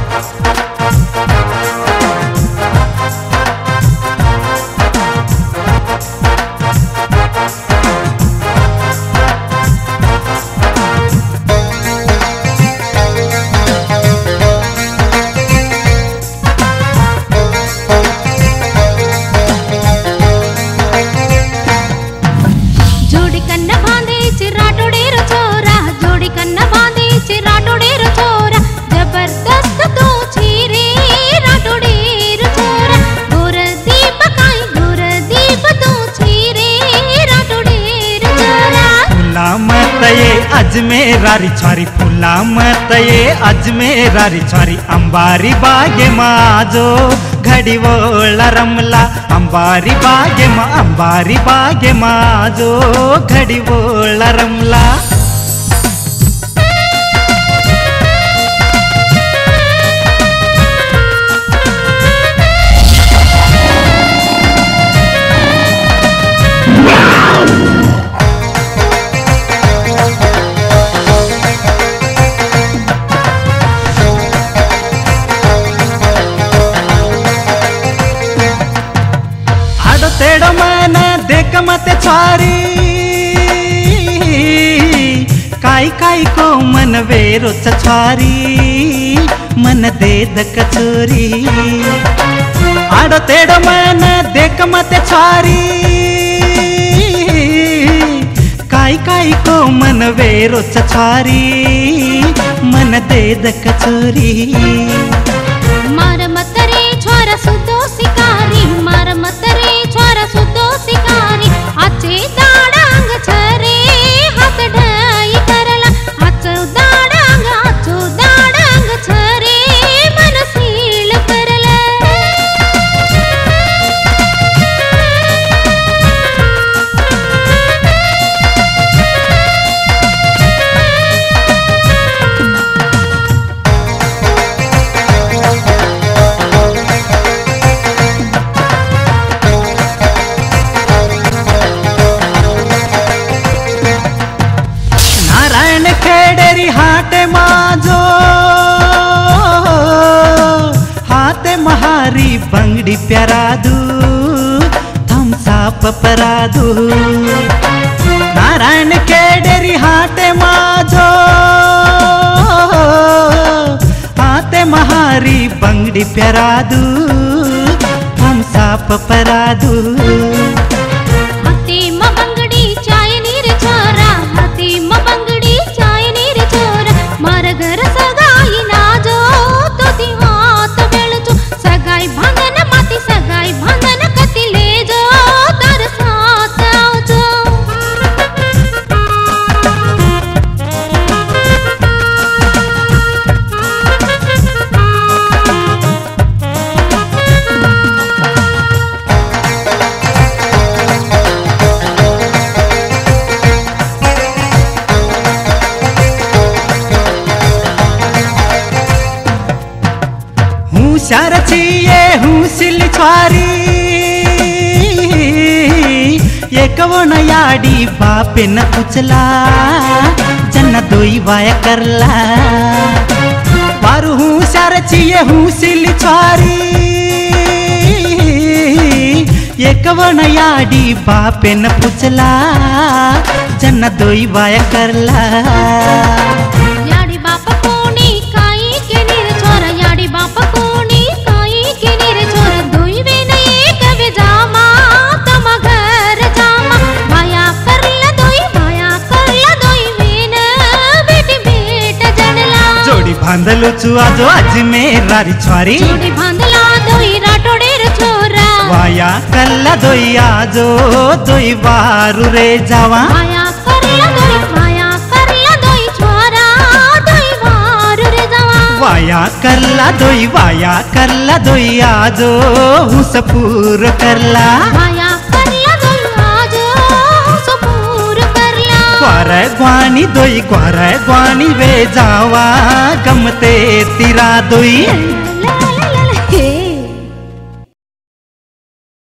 अजमेरारी छारी फुला मत ये अजमेरारी छारी अंबारी बागे माजो घड़ी वोला रमला अंबारी बागे माजो घड़ी वोला रमला। तेड़ मन देख मत छारी काई को मन वेरो छारी मन दे द कचोरी। आड़ तेड़ मन देख मत छारी काई को मन वेरो छारी मन दे द कचोरी। मार मत रे छोरा सुतो शिकारी मार मत रे छोरा सुतो शिकारी आचे दाडांग छरे हात ढाई करला आचो दाडांग छरे मन सील करला। खेडेरी हाटे माजो हाथे महारी बंगड़ी प्यारादू थम साप परादू। नारायण खेडेरी हाटे माजो हाथे महारी बंगड़ी प्यारादू थम साप परादू। हुशार छिए हुसिल छारी एक वन याडी बापे न पुचला जन्ना दोई वाया करला। पारू हुशार छिए हुसिल छारी एक वन याडी बापे न पुचला जन्ना दोई वाया करला। याडी बाप कोणी काई के निर छोरा याडी बाप कोणी काई के निर छोरा दोई वेन एक वे जामा तम घर जामा माया करला दोई वेन बेटी बेट जडला। जोड़ी बांधलो छु आजो अजमेरारी छारी जोड़ी बांधला दोई राठोडेर छोरा वाया कल्ला दोई आजो दोई बारू रे जावा। माया करला दोई छोरा दोई बारू रे जावा। वाया करला दोई आजो हुसपूर करला। माया करला दोई आजो हुसपूर करला। ग्वारे ग्वानी वे जावा गमते तिरा दोई।